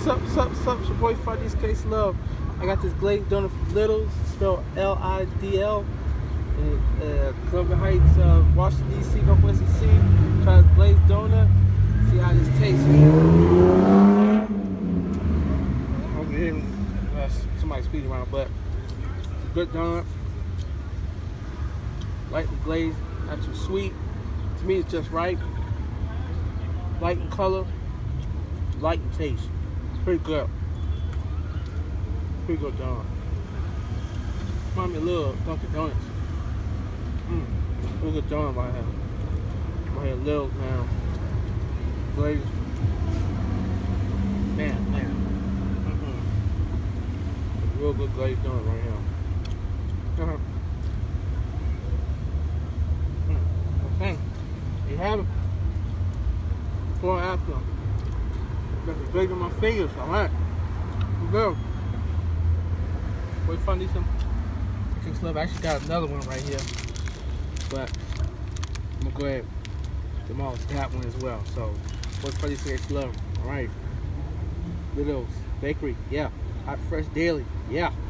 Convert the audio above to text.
Sup? It's your boy Friday's Case Love. I got this glazed donut from Lidl, spelled Lidl. Cleveland Heights, Washington D.C., Northwest D.C. Try this glazed donut. See how this tastes. I'm hearing somebody speeding around, but it's a good donut. Lightly glazed, not too sweet. To me, it's just right. Light in color, light in taste. Pretty good. Pretty good donut. Remind me a little Dunkin' Donuts. Pretty good donut right here. Right here, little now. Glazed. Man. Real good glazed donut right here. Okay. There you have it. Before and after. Got the glazed on my fingers. Alright. Good. Wait, find these some. I actually got another one right here. But I'm gonna go ahead and demolish that one as well. So what's funny say love. Alright. Lidl's Bakery, yeah. Hot fresh daily, yeah.